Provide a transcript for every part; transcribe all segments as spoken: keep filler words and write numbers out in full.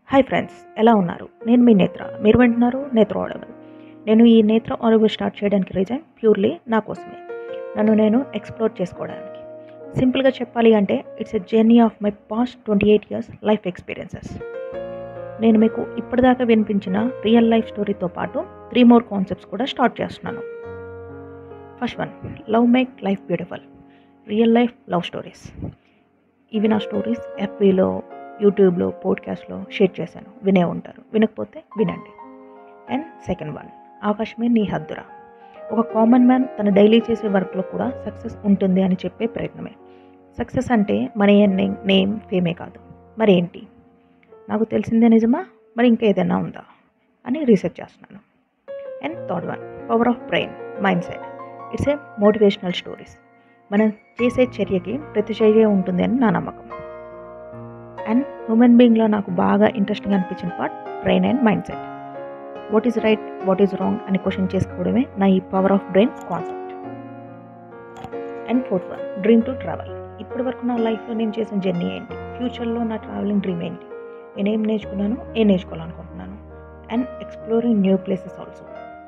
Hi friends, ఎలా ఉన్నారు? నేను మీ నేత్ర. మీరు వింటున్నారు నేత్ర ఆడబుల్. నేను ఈ నేత్ర ఆడబుల్ స్టార్ట్ చేయడానికి రీజన్ ప్యూర్లీ నా కోసమే, నన్ను నేను ఎక్స్ప్లోర్ చేసుకోవడానికి. సింపుల్గా చెప్పాలి అంటే it's a journey of my past twenty eight years life experiences. నేను మీకు ఇప్పటిదాకా వినిపించిన రియల్ లైఫ్ స్టోరీతో పాటు త్రీ మోర్ కాన్సెప్ట్స్ కూడా స్టార్ట్ చేస్తున్నాను. First one, love make life beautiful. Real life love stories. ఇవి నా స్టోరీస్ ఎఫ్బీలో, యూట్యూబ్లో, పోడ్కాస్ట్లో షేర్ చేశాను. వినే ఉంటారు, వినకపోతే వినండి. అండ్ సెకండ్ వన్, ఆకాశమే నీ హద్దురా. ఒక కామన్ మ్యాన్ తన డైలీ చేసే వర్క్లో కూడా సక్సెస్ ఉంటుంది అని చెప్పే ప్రయత్నమే. సక్సెస్ అంటే మనీ ఎర్నింగ్, నేమ్, ఫేమే కాదు. మరి ఏంటి? నాకు తెలిసిందే నిజమా, మరి ఇంకా ఏదైనా ఉందా అని రీసెర్చ్ చేస్తున్నాను. And third one, power of brain, mind set. It's a motivational stories. మనం చేసే చర్యకి ప్రతిచర్య ఉంటుంది అని నా నమ్మకం. అండ్ హ్యూమన్ బీయింగ్లో నాకు బాగా ఇంట్రెస్టింగ్ అనిపించిన part brain and mind set. What is right, what is wrong అని క్వశ్చన్ చేసుకోవడమే నా ఈ power of brain concept. And fourth one, dream to travel. ఇప్పటి వరకు నా లైఫ్లో నేను చేసిన జర్నీ ఏంటి, ఫ్యూచర్లో నా ట్రావెలింగ్ డ్రీమ్ ఏంటి, నేనేం నేర్చుకున్నాను, ఏం నేర్చుకోవాలనుకుంటున్నాను. And exploring new places also.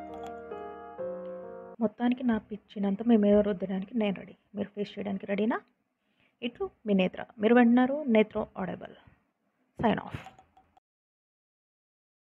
మొత్తానికి నా పిచ్చినంత మేము ఎవరు వద్దడానికి నేను రెడీ. మీరు ఫేస్ చేయడానికి రెడీనా? ఇటు మీ నేత్ర. మీరు వింటున్నారు నేత్ర ఆడబుల్. Sign of.